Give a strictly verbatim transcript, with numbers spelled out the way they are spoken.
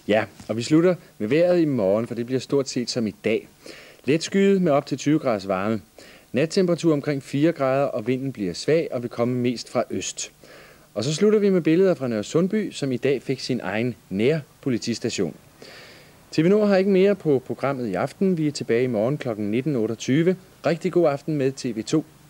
Ja, og vi slutter med vejret i morgen, for det bliver stort set som i dag. Let skyet med op til tyve graders varme. Nattemperatur omkring fire grader, og vinden bliver svag og vil komme mest fra øst. Og så slutter vi med billeder fra Nørresundby, som i dag fik sin egen nærpolitistation. T V Nord har ikke mere på programmet i aften. Vi er tilbage i morgen klokken nitten otteogtyve. Rigtig god aften med T V to.